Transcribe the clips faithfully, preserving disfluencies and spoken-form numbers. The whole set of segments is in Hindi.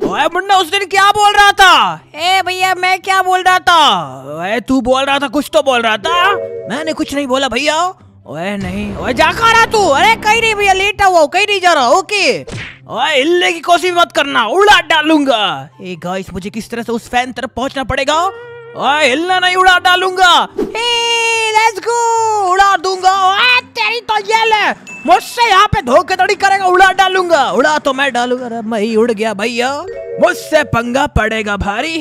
ओए मुन्ना उस दिन क्या बोल रहा था? ए भैया मैं क्या बोल रहा था? ओए तू बोल रहा था, कुछ तो बोल रहा था। मैंने कुछ नहीं बोला भैया। ओए नहीं, ओए जा कहाँ रहा तू? अरे कहीं नहीं भैया, लेटा हुआ कहीं नहीं जा रहा। ओके ओए हिलने की कोशिश मत करना, उड़ा डालूंगा। ए गाइस मुझे किस तरह से उस फैन तरफ पहुंचना पड़ेगा। ओए हिलना नहीं, उड़ा डालूंगा। हे लेट्स गो, उड़ा दूंगा। ओए तेरी तो ये ले, मुझसे यहाँ पे धोखाधड़ी करेगा, उड़ा डालूंगा। उड़ा तो मैं डालूंगा। अरे मैं ही उड़ गया भैया, मुझसे पंगा पड़ेगा भारी।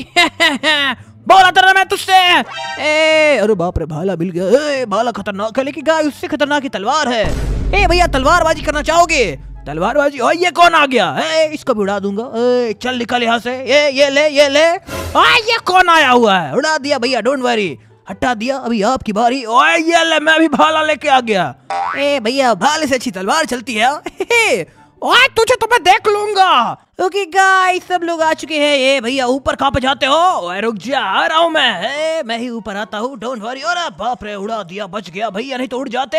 बोला था ना मैं तुझसे। ए अरे बाप रे, भाला मिल गया। ए भाला खतरनाक है, लेकिन गाइस उससे खतरनाक ही तलवार है। ए भैया तलवारबाजी करना चाहोगे? तलवारबाजी। ओए ये कौन आ गया? ए इसको भी उड़ा दूंगा। ए चल निकल यहाँ से। ये ये ले ये ले। आ ये कौन आया हुआ है? उड़ा दिया भैया, डोंट वरी, हटा दिया। अभी आपकी बारी। ओए ये ले, मैं भी भाला लेके आ गया। ए भैया भाले से अच्छी तलवार चलती है। ओए तुझे तो मैं देख लूंगा। ओके गाइस सब लोग आ चुके हैं। ये भैया ऊपर कहाँ पे जाते हो? ओए रुक जा, आ रहा हूँ मैं। ए, मैं ही ऊपर आता हूँ, डोंट वरी। अरे बाप रे, उड़ा दिया, बच गया भैया, नहीं तो उड़ जाते।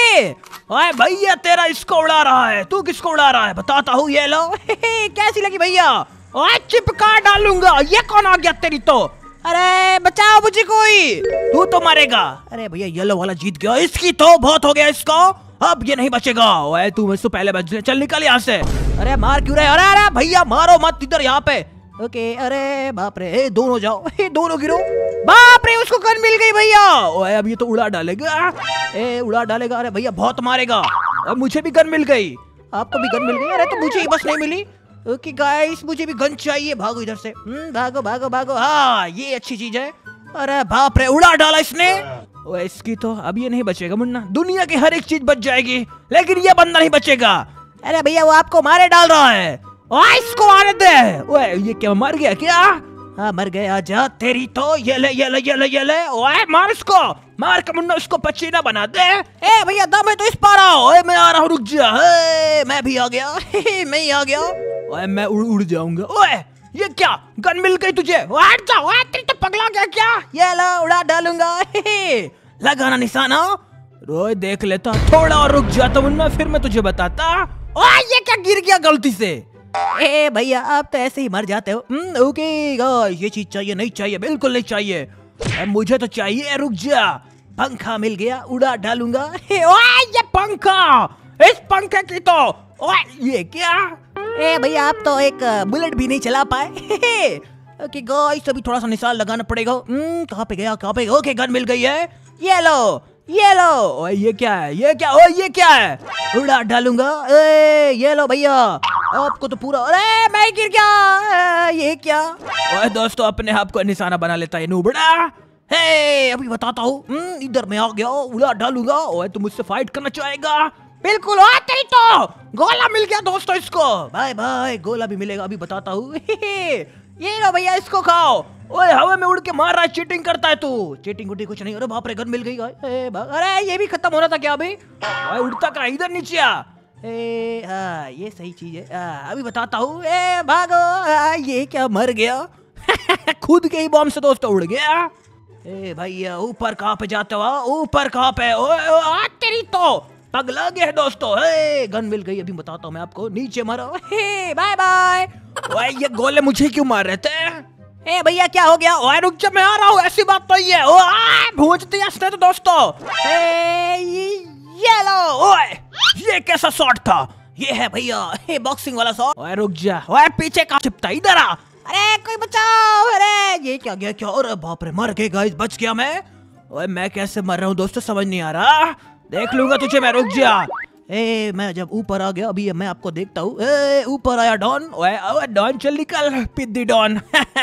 ओए भैया तेरा इसको उड़ा रहा है, तू किसको उड़ा रहा है बताता हूँ। ये लो। कैसी लगी भैया? ओए चिपका डालूंगा। ये कौन आ गया तेरी तो? अरे बचाओ मुझे कोई, तू तो मरेगा। अरे भैया येलो वाला जीत गया, इसकी तो बहुत हो गया इसको, अब ये नहीं बचेगा। ओए तू मुझसे पहले बच गया, चल निकल यहाँ से। अरे मार क्यों रहे? अरे अरे भैया मारो मत इधर, यहाँ पे। ओके अरे बाप रे, ए, दोनों जाओ, ए, दोनों गिरो। बाप रे उसको गन मिल गई भैया। ओए अब ये तो उड़ा डालेगा। ए उड़ा डालेगा। अरे भैया बहुत मारेगा। अब मुझे भी गन मिल गई, आपको भी गन मिल गई। अरे तो मुझे ही बस नहीं मिली। ओके गाइस मुझे भी गन चाहिए, भागो इधर से। हम्म भागो भागो भागो। हाँ ये अच्छी चीज है। अरे बाप रे उड़ा डाला इसने। ओए इसकी तो अब ये नहीं बचेगा मुन्ना, दुनिया की हर एक चीज बच जाएगी लेकिन ये बंदा नहीं बचेगा। अरे भैया वो आपको मारे डाल रहा है। ओए इसको आने दे। ओए ये क्या मर गया क्या? हाँ मर गया, आजा तेरी तो। ये ले ये ले ये ले ये ले। ओए मार इसको, मार के मुन्ना उसको पचीना बना दे। ए भैया दम है तो इस पार आओ। ओए मैं आ रहा हूँ, रुक जा। मैं भी आ गया। मैं ही आ गया। ओए मैं उड़ उड़ जाऊंगा। ओए ये क्या, गन मिल गई तुझे? हट जा। ओए तेरी तो पगला गया क्या? ये ला उड़ा डालूंगा। लगाना निशाना। रोए देख लेता, थोड़ा और रुक जाता मुन्ना, फिर मैं तुझे बताता। ओए ये क्या गिर गया गलती से? ए भैया आप तो ऐसे ही मर जाते हो। ओके गाइस ये चीज चाहिए, नहीं चाहिए, बिल्कुल नहीं चाहिए। मुझे तो चाहिए, रुक जा। पंखा मिल गया, उड़ा डालूंगा। ओए ये पंखा, इस पंखे की तो। ओए ये क्या? ए भैया आप तो एक बुलेट भी नहीं चला पाए। ओके गाइस अभी थोड़ा सा निशान लगाना पड़ेगा। हम्म कहाँ पे गया कहाँ पे? ओके गन मिल गई है, ये लो ये लो। ओए ये क्या है? ये क्या? ओए ये क्या है? उड़ा डालूंगा। ए ये लो भैया, आपको तो पूरा। अरे मैं गिर गया। ये क्या? ओए दोस्तों अपने आप को निशाना बना लेता है नूबड़ा। हे अभी बताता हूँ। इधर मैं आ गया, उड़ा डालूंगा। ओए तू मुझसे फाइट करना चाहेगा? बिल्कुल। ओए तेरी तो गोला मिल गया दोस्तों इसको। बाय बाय, गोला भी मिलेगा, अभी बताता हूँ। ये लो भैया इसको खाओ। ओए हवा में उड़ के मार रहा है, चीटिंग करता है तू। चीटिंग उटी कुछ नहीं। अरे बाप रे गन मिल गई। ए, अरे ये भी खत्म होना था क्या अभी? ओए उड़ता का इधर नीचे आ। ए हाँ ये सही चीज है। आ, अभी बताता हूँ। ए भागो। आ, ये क्या मर गया? खुद के ही बॉम्ब से दोस्तों उड़ गया। ए भैया ऊपर कहाँ पे जाते हो? ऊपर कहाँ पे? ओए ओए तेरी तो पगला गया है दोस्तों। हे गन मिल गई, अभी बताता हूँ मैं आपको। नीचे मारो। Hey bye bye. ओए ये गोले मुझे क्यों मार रहे थे? ए भैया क्या हो गया? ओए रुक जा, मैं आ रहा हूँ, ऐसी बात तो ये। ओए भूज दिया इसने तो दोस्तों। ए ये लो। ओए ये कैसा शॉट था? ये है भैया ये बॉक्सिंग वाला शॉट। ओए रुक जा। ओए पीछे का चिपता, इधर आ। अरे कोई बचाओ। अरे ये क्या गया क्या? अरे बाप रे मर गए गाइस, बच गया मैं। ओए मैं कैसे मर रहा हूँ दोस्तों, समझ नहीं आ रहा। देख लूंगा तुझे मैं, रुक जा। ए मैं जब ऊपर आ गया, अभी मैं आपको देखता हूँ। ए ऊपर आया डॉन। ओए ओए डॉन चल निकल, पिद्दी डॉन।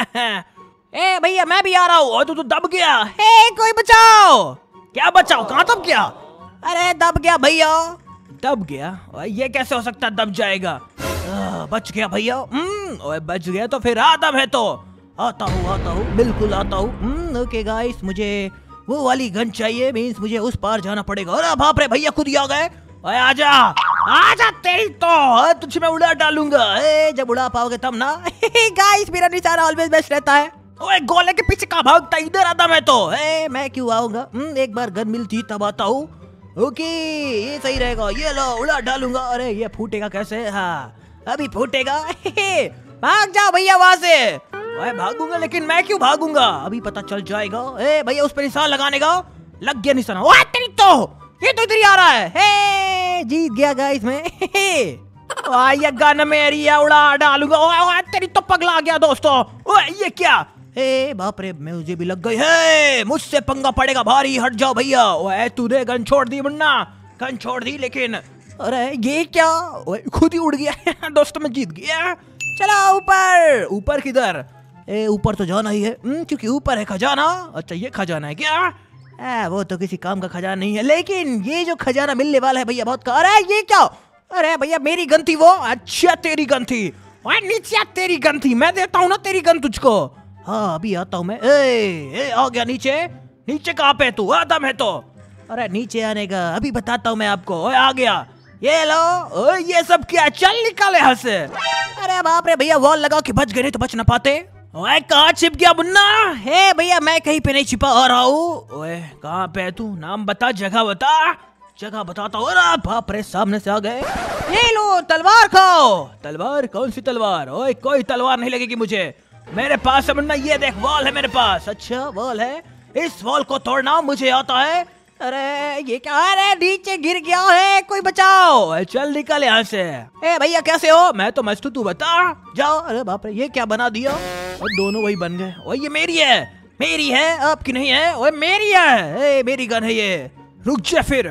ए भैया मैं भी आ रहा हूँ। तू तो दब गया। ए कोई बचाओ। क्या बचाओ? कहाँ दब गया? अरे दब गया भैया। दब गया? ओए ये कैसे हो सकता है दब जाएगा? आ, बच गया भैया। ओए बच गया तो फिर आदम है तो। आता हूँ आता हूँ, बिल्कुल आता हूँ। ओके गाइस मुझे वो वाली गन चाहिए, मीन्स मुझे उस पार जाना पड़ेगा। अरे बाप रे भैया खुद ही आ गए। ओए आजा आजा तेरी तो, तुझे मैं उड़ा डालूंगा। ए जब उड़ा पाओगे तब ना। गाइस मेरा निशाना ऑलवेज बेस्ट रहता है। ओए गोले के पीछे कहाँ भागता? इधर आता मैं तो। ए मैं क्यों आऊंगा? एक बार गन मिलती तब आता हूँ। ओके ये सही रहेगा। ये लो उड़ा डालूंगा। अरे ये फूटेगा कैसे? हाँ अभी फूटेगा। भाग जाओ भैया वहाँ से। ओए भागूंगा, लेकिन मैं क्यों भागूंगा, अभी पता चल जाएगा। ए भैया उस पर निशान लगाने का, लग गया निशान। ओए तेरी तो ये तो इधर ही आ रहा है। हे जीत गया गाइस मैं। ये गन मेरी है, उड़ा डालूंगा। ओए तेरी तो पगला गया दोस्तों। ओए ये क्या, हे बाप रे मुझे भी लग गई है, मुझसे पंगा पड़ेगा भारी, हट जाओ भैया। ओए तूने गन छोड़ दी मुन्ना, गन छोड़ दी, लेकिन अरे ये क्या, ओए खुद ही उड़ गया। दोस्तों मैं जीत गया। चलो ऊपर, ऊपर किधर, ए ऊपर तो जाना ही है क्योंकि ऊपर है खजाना। अच्छा ये खजाना है क्या, आ, वो तो किसी काम का खजाना नहीं है, लेकिन ये जो खजाना मिलने वाला है भैया बहुत का। अरे ये क्या, अरे भैया मेरी गन थी वो। अच्छा तेरी गन थी, ओए नीचे तेरी गन थी, मैं देता हूँ ना तेरी गन तुझको। हाँ अभी आता हूँ मैं। ए, ए आ गया नीचे, नीचे कहाँ पे तू, आदम है तो। अरे नीचे आने का अभी बताता हूँ मैं आपको। ओए आ गया, ये लो। ओए ये सब क्या, चल निकाले यहाँ से। अरे बाप रे भैया वॉल लगा के बच गए, नहीं तो बच ना पाते। ओए कहाँ छिप गया मुन्ना, हे भैया मैं कहीं पे नहीं छिपा आ रहा हूँ। ओए कहाँ पे है तू, नाम बता, जगह बता। जगह बताता हूँ। अरे बाप रे सामने से आ गए। ये लो तलवार खाओ। तलवार, कौन सी तलवार, ओए कोई तलवार नहीं लगेगी मुझे, मेरे पास है मुन्ना, ये देख वॉल है मेरे पास। अच्छा वॉल है, इस वॉल को तोड़ना मुझे आता है। अरे ये क्या, अरे नीचे गिर गया है, कोई बचाओ। चल निकल यहाँ से। ए भैया कैसे हो, मैं तो मस्त हूँ, तू बता। जाओ। अरे बाप रे ये क्या बना दिया, और दोनों वही बन गए। ओए ये मेरी है, मेरी है, आपकी नहीं है। ओए मेरी है, ए मेरी गन है ये, रुक जा फिर।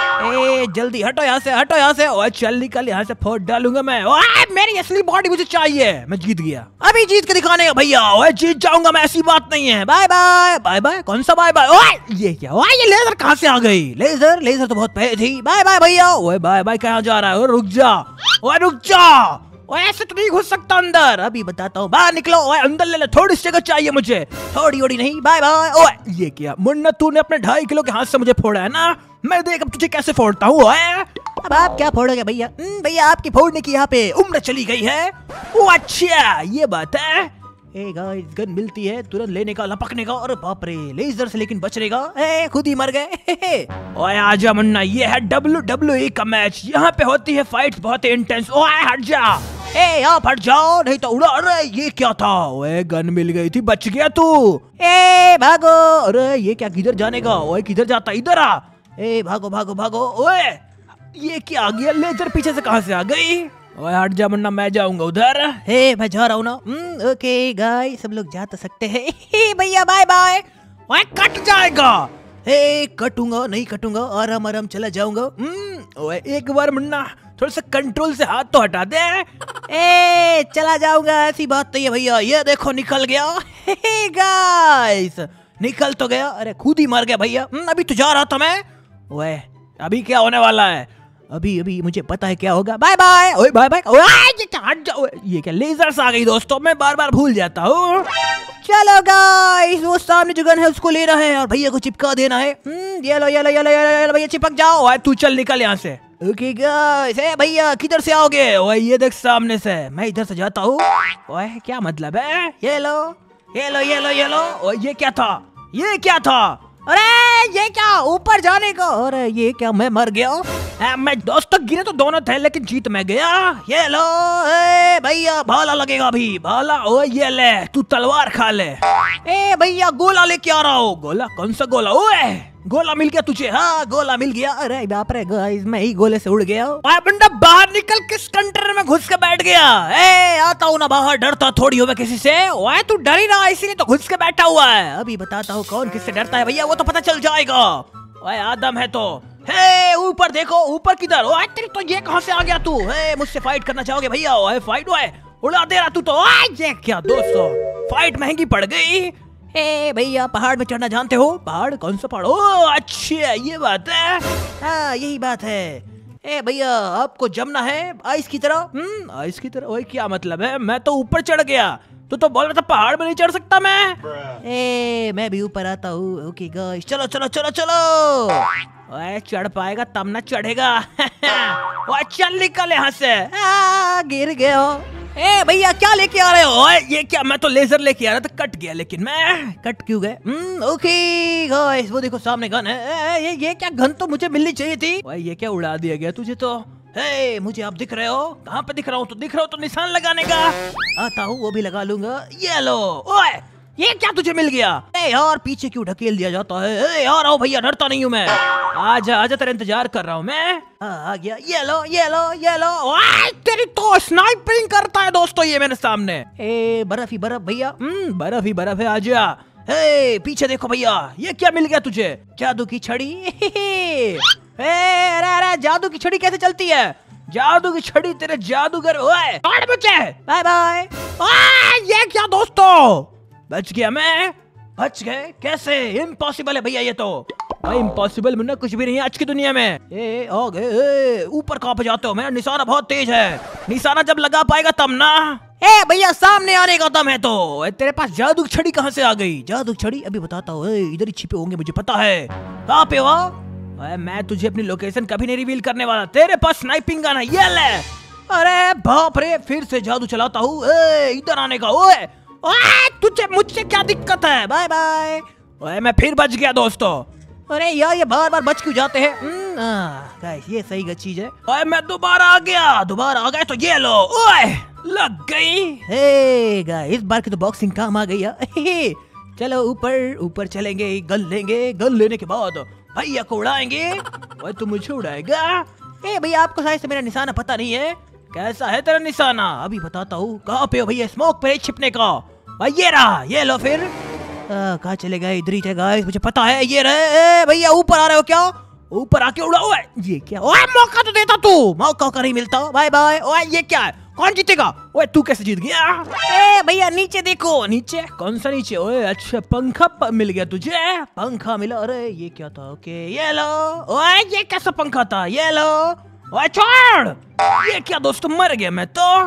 ए जल्दी हटो यहाँ से, हटो यहाँ से। ओए चल निकल यहाँ से, फोड़ डालूंगा मैं। ओए मेरी असली बॉडी मुझे चाहिए, मैं जीत गया, अभी जीत के दिखाने का भैया। ओए जीत जाऊंगा मैं, ऐसी बात नहीं है। Bye bye. बाय बाय, कौन सा बाय बाय, ओए ये क्या, ओए ये लेजर कहाँ से आ गई, लेजर, लेजर तो बहुत पहले थी। बाय बाय भैया। ओए बाय बाय कहाँ जा रहा है, ओए रुक जा, ओए रुक जा, ओए ऐसे तो नहीं घुस सकता अंदर, अभी बताता हूँ, बाहर निकलो। ओए अंदर ले ले, थोड़ी सी जगह चाहिए मुझे, थोड़ी ओड़ी नहीं। Bye bye. ओए ये क्या मुन्ना, तूने अपने ढाई किलो के हाथ से मुझे फोड़ा है ना, मैं देख अब तुझे कैसे फोड़ता हूँ। अब आप क्या फोड़ोगे भैया, भैया आपकी फोड़ने की यहाँ पे उम्र चली गई है। ओ अच्छा ये बात है। ए गाइस गन मिलती है, तुरंत लेने का, लपकने का। अरे बाप रे लेजर से लेकिन बचने का, ए खुद ही मर गए। ओए आजा मुन्ना, ये है डब्ल्यू डब्ल्यू ई का मैच, यहाँ पे होती है फाइट्स बहुत ही इंटेंस। ओए हट जा, ए आप हट जाओ नहीं तो उड़ा। अरे ये क्या था, ओए गन मिल गई थी, बच गया तू। ए भागो, अरे ये क्या, किधर जाने का, ओए किधर जाता, इधर आ। ए भागो भागो भागो। ओए ये क्या आ गया, लेजर पीछे से कहाँ से आ गई। ओए हट जा मुन्ना, मैं जाऊंगा उधर। हे मैं जा रहा हूँ ना। ओके गाइस सब लोग जा तो सकते हैं। भैया बाय बाय। ओए कट जाएगा, हे कटूंगा नहीं कटूंगा, आराम आराम चला जाऊंगा। ओए एक बार मुन्ना थोड़ा सा कंट्रोल से हाथ तो हटा दे। ए चला जाऊंगा, ऐसी बात तो ये भैया, ये देखो निकल गया। गाइस निकल तो गया, अरे खुद ही मर गया भैया। अभी तो जा रहा था मैं। ओए अभी क्या होने वाला है, अभी अभी मुझे पता है क्या होगा। Bye bye. ओए बाय बाय। ये क्या, हट जाओ, ये क्या लेजर्स आ गई दोस्तों, मैं बार बार भूल जाता हूँ। चलो गाइस वो सामने जो गन है उसको लेना है और भैया को चिपका देना है। ये लो ये लो ये लो ये लो भैया चिपक जाओ। ओए तू चल निकल यहाँ से। ओके गाइस, ए भैया किधर से आओगे। ओए ये देख सामने से, मैं इधर से जाता हूँ। ओए क्या मतलब है, ये लो ये लो ये लो ये लो। ओए ये क्या था, ये क्या था, अरे ये क्या ऊपर जाने का, अरे ये क्या मैं मर गया। आ, मैं दोस्तों गिने तो दोनों थे लेकिन जीत मैं गया। ये लो ए भैया भाला लगेगा अभी, भाला। ओ ये ले तू तलवार खा ले। ए भैया गोला लेके आ रहा हूँ। गोला, कौन सा गोला, ओए गोला मिल गया तुझे। हाँ गोला मिल गया। अरे बाप रे गाइस मैं ही गोले से उड़ गया। बंदा बाहर निकल, किस कंटेनर में घुस के बैठ गया। ए आता हूँ ना बाहर, डरता थोड़ी हो मैं किसी से। ओए तू डर ही रहा इसीलिए तो घुस के बैठा हुआ है। अभी बताता हूँ कौन किससे डरता है भैया, वो तो पता चल जाएगा। ओए आदम है तो। हे ऊपर देखो, ऊपर किधर। ओए तेरी तो ये कहाँ से आ गया तू, हे मुझसे फाइट करना चाहोगे भैया। ओए फाइट, ओए उड़ा दे रहा तू तो। ओए ये क्या दोस्तों, फाइट महंगी पड़ गई। ए भैया पहाड़ में चढ़ना जानते हो, पहाड़, कौन सा पहाड़, ओ अच्छा ये बात है, हाँ यही बात है। ए भैया आपको जमना है आइस की तरह। हम्म आइस की तरह, ओए क्या मतलब है, मैं तो ऊपर चढ़ गया, तू तो बोल रहा था पहाड़ में नहीं चढ़ सकता मैं। ए मैं भी ऊपर आता हूँ। ओके गाइस चलो चलो चलो चलो। ओए चढ़ पाएगा तब ना चढ़ेगा। ओए चल निकल यहाँ से। आ, गिर गया। ए भैया क्या लेके आ रहे हो। ओए ये क्या, मैं तो लेजर लेके आ रहा था, कट गया, लेकिन मैं कट क्यों गए। हम्म ओके गाइस वो देखो सामने गन है। ए, ये ये क्या, गन तो मुझे मिलनी चाहिए थी। ओए ये क्या उड़ा दिया गया तुझे तो। हे मुझे आप दिख रहे हो? कहाँ पे दिख रहा हूँ? तो दिख रहा हूँ तो निशान लगाने का आता हूँ, वो भी लगा लूंगा। ये लो। ओए ये क्या तुझे मिल गया? ए यार पीछे क्यों ढकेल दिया जाता है? ए यार आओ भैया, डरता नहीं हूँ मैं। आजा आजा, तेरा इंतजार कर रहा हूँ मैं। आ, आ गया। ये लो ये लो ये लो। ओए तेरी तो स्नाइपिंग करता है दोस्तों ये मेरे सामने। ए बर्फ ही बर्फ भैया। हम्म बर्फ ही बर्फ है। आजा। हे पीछे देखो भैया, ये क्या मिल गया तुझे? जादू की छड़ी। अरे अरे जादू की छड़ी कैसे चलती है? जादू की छड़ी तेरे जादूगर। ओए छोड़ मुझे। Bye bye. ये क्या दोस्तों? बच गया मैं। बच गए कैसे? इम्पॉसिबल है भैया ये तो। भाई इम्पॉसिबल मुन्ना कुछ भी नहीं है आज की दुनिया में। ए आ गए। ऊपर कहाँ पे जाते हो? मेरा निशाना बहुत तेज है। निशाना जब लगा पाएगा तब ना। ए भैया सामने आने का दम है तो। तेरे पास जादू की छड़ी कहाँ से आ गई? जादू की छड़ी अभी बताता हूँ। इधर ही छिपे होंगे मुझे पता है। कहाँ पे हो? मैं तुझे अपनी लोकेशन कभी नहीं रिवील करने वाला। तेरे पास स्नाइपिंग गन है, ये ले। अरे बाप रे, फिर से जादू चलाता हूँ। इधर आने का। ओए ओए तुझे मुझसे क्या दिक्कत है? Bye bye. ओए मैं फिर बच गया दोस्तों। अरे यार ये बार बार बच क्यों जाते हैं? गाइस ये सही चीज है। ओए मैं दोबारा आ गया। दोबारा आ गए तो ये लो। ओए लग गई। हे गाइस इस बार की तो बॉक्सिंग काम आ गई है। चलो ऊपर ऊपर चलेंगे, गन लेंगे। गन लेने के बाद भैया को उड़ाएंगे। ओए तू मुझे उड़ाएगा? ए भैया आपको शायद से मेरा निशाना पता नहीं है। कैसा है तेरा निशाना? अभी बताता हूँ। कहाँ पे हो भैया? स्मोक पे छिपने का। भाई ये रहा, ये लो फिर। कहाँ चले गए? इधर ही थे गाइस, मुझे पता है। ये रहे। भैया ऊपर आ रहे हो क्या? ऊपर आके उड़ाओ। ये क्या? ओए मौका तो देता तू। मौका का नहीं मिलता। Bye bye. ओए ये क्या है? कौन जीतेगा? ओए तू कैसे जीत गया? ए भैया नीचे देखो। नीचे? कौन सा नीचे? ओए अच्छा पंखा मिल गया तुझे। पंखा मिला? अरे ये क्या था? ओके ये लो। ओए ये कैसा पंखा था? ये लो। ओए छोड़। ये क्या दोस्तों, मर गया मैं तो।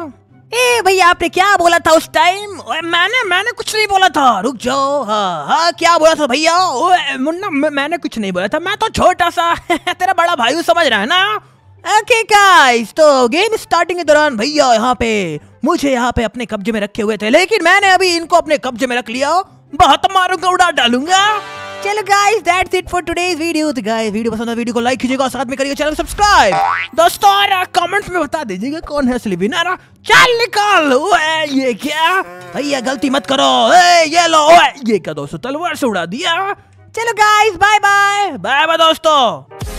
ए भैया आपने क्या बोला था उस टाइम? ओए मैंने मैंने कुछ नहीं बोला था। रुक जाओ। हाँ हाँ क्या बोला था भैया? ओए मुन्ना मैंने कुछ नहीं बोला था। मैं तो छोटा सा तेरा बड़ा भाई समझ रहा है ना? ओके गाइस तो गेम स्टार्टिंग के दौरान भैया यहाँ पे मुझे यहाँ पे अपने कब्जे में रखे हुए थे, लेकिन मैंने अभी इनको अपने कब्जे में रख लिया। बहुत मारूंगा, उड़ा डालूंगा। चलो guys that's it for today's video. तो गाइस वीडियो पसंद है वीडियो को लाइक कीजिएगा, साथ में करिए चैनल को सब्सक्राइब। दोस्तों और कमेंट्स में बता दीजिएगा कौन है असली विनर। चल निकाल। ओए ये क्या? भैया गलती मत करो। ए ये लो। ओए ये क्या दोस्तों, तलवार से उड़ा दिया। चलो guys bye bye. Bye bye दोस्तों।